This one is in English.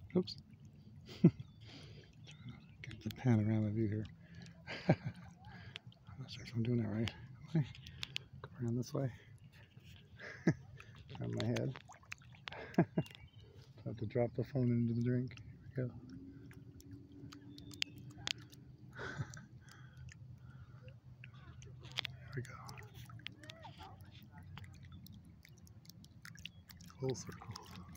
Oops. Get the panorama view here. I'm not sure if I'm doing that right. Okay. Go around this way. Around my head. I have to drop the phone into the drink. Here we go. There we go. Full circle.